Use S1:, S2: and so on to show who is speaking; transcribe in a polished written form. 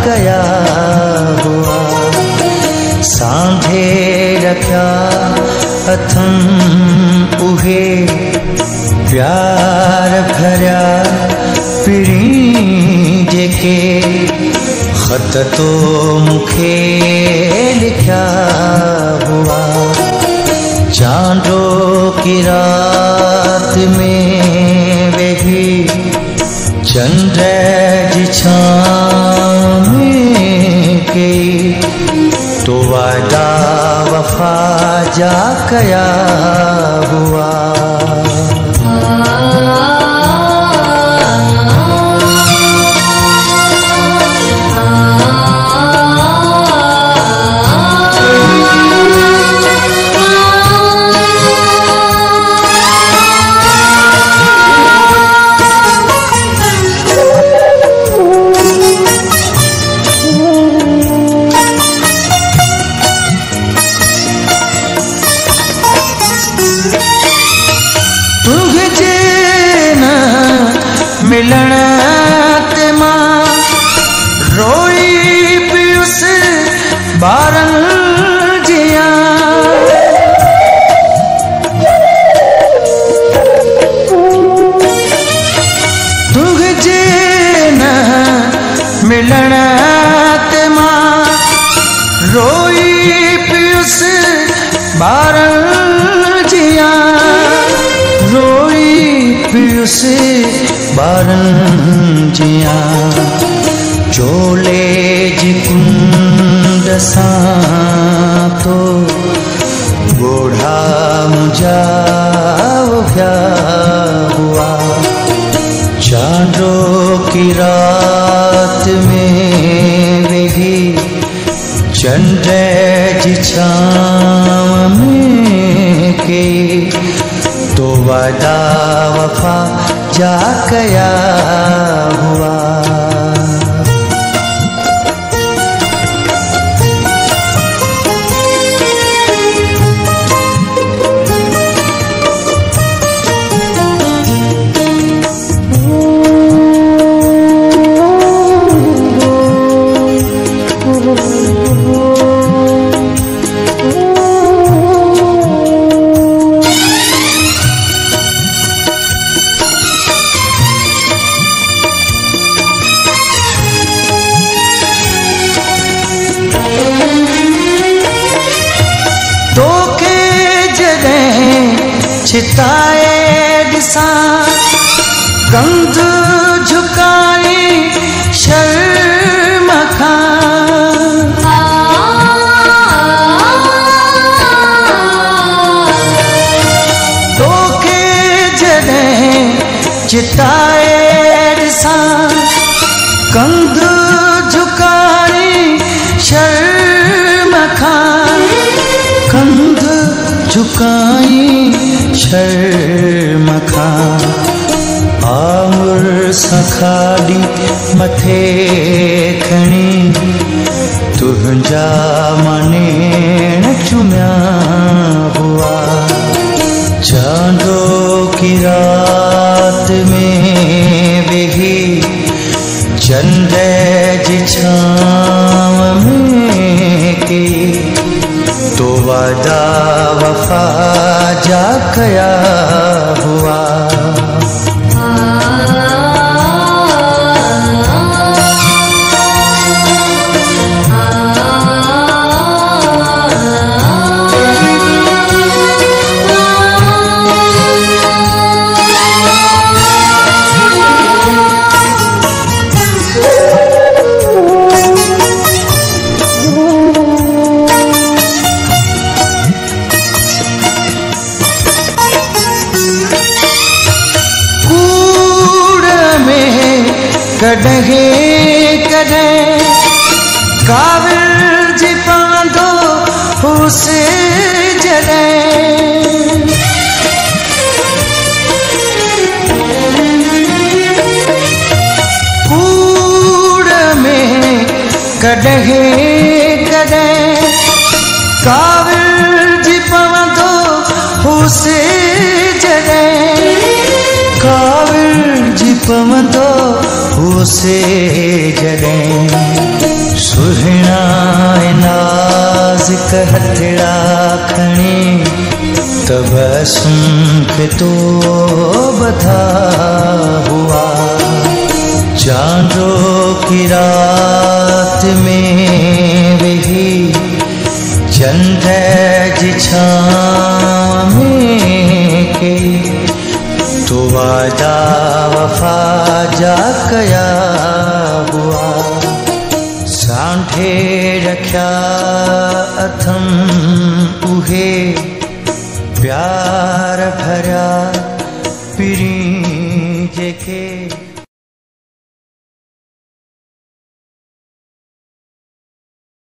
S1: कया हुआ। सांधे रखा अथम उहे प्यार भरिया पिड़ी जेके खत तो मुखे लिखा हुआ। चांदो की रात में वेगी चंद्र जी छाँव में के तो वादा वफा जा कया हुआ। मिलन ते मां रोई पियुस बारन जिया। तुझे न मिलन ते मां रोई पियुस बारन जिया। रोई पियुस बारन जिया। चोले जी कुंड सां तो गोढ़ा मुझा उभ्या हुआ। चांदो की रात में वेगी चंद्र जी छाँव में के तो वादा वफा जा कया हुआ। छिताए दिसा गंध झुकाई शर्म खां। तो के जॾहिं चिताए दिसा गंध झुकाई शर्म खां। गंध झुकाई शर्म खां। आमुर सखाड़ी मथे खणी तुझा माने चुम्या हुआ। चांदो की रात में वेगी चंद्र जी छाँव में के तो वादा वफा जा कया हुआ। कॾहिं कॾहिं काविल जी पवंदो हुस जॾहिं। कूड़ में कॾहिं कॾहिं काविल जी पवंदो हुस जॾहिं। काविल जी पवंदो हुसे जॾहिं। सुहिणा नाज़िक हथड़ा खणी तबस्सुम पे तो बधा हुआ। चांदो की रात में वही चंद्र जी छाँव में के तो वादा वफा जा कया हुआ। सांठे रख्या अथम उहे प्यार भरा पिरी जेके